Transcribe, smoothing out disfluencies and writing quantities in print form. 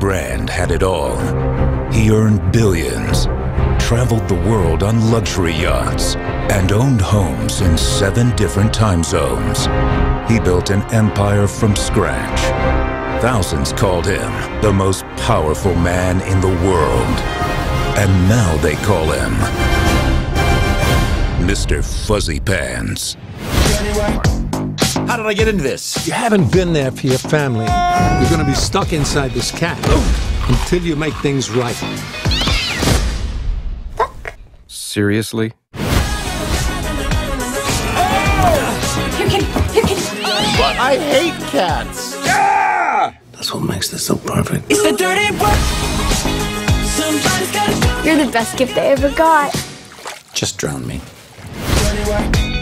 Grant had it all. He earned billions, traveled the world on luxury yachts, and owned homes in 7 different time zones. He built an empire from scratch. Thousands called him the most powerful man in the world. And now they call him Mr. Fuzzy Pants. How did I get into this? You haven't been there for your family. You're gonna be stuck inside this cat until you make things right. Seriously? But I hate cats. That's what makes this so perfect. It's the dirty work. Somebody's gotta do. You're the best gift I ever got. Just drown me. Dirty work.